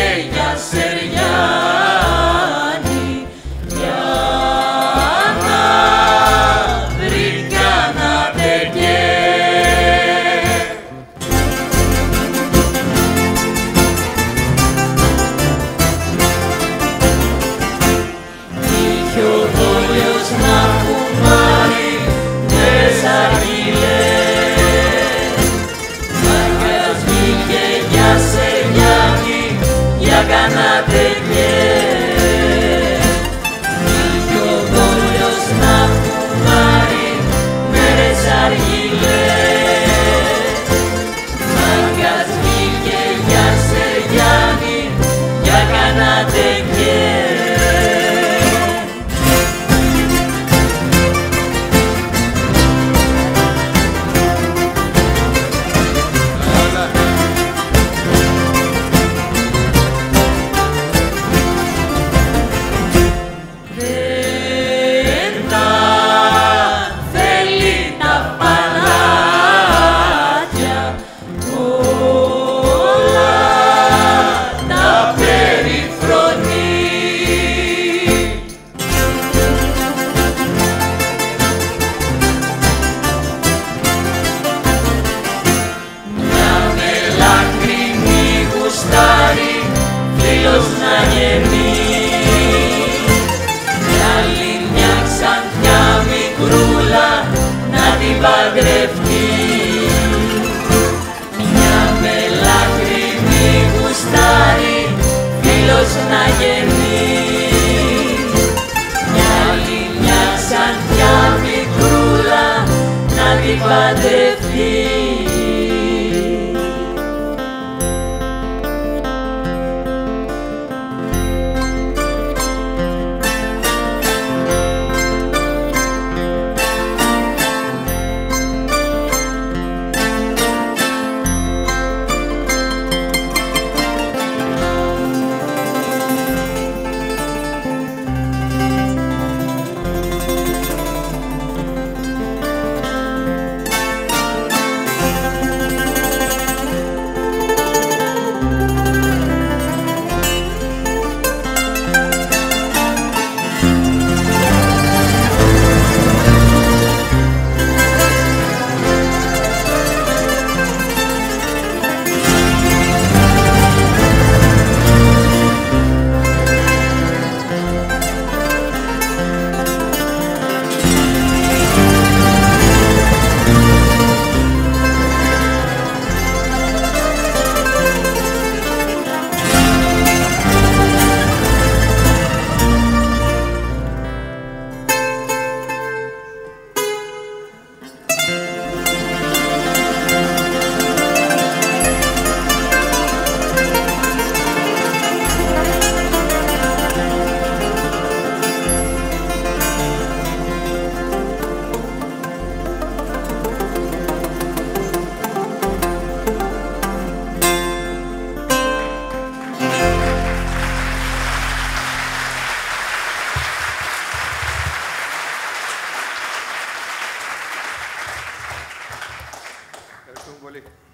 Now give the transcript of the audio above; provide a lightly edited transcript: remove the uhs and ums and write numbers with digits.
για σεργιάνι, για να βρει κανένα τεκέ. Είχε ο δόλιος να φουμάρει μέσα χειλές, Μάγκας βγήκε για σεργιάνι, για κανένα τεκέ. Είχε ο δόλιος να φουμάρει μέρες αργυλές, Μάγκας βγήκε για σεργιάνι, για κανένα τεκέ. Δεν τα θέλει τα παλάτια, όλα τα περιφρονεί. Μια μελάκρινη γουστάρει, φίλος να γεννεί. Άλλη μια ξανθιά μικρούλα να την παντρευτεί. Μια μελάκρινη γουστάρει, φίλος να γεννεί. Άλλη μια ξανθιά μικρούλα να την παντρευτεί. Ευχαριστούμε πολύ.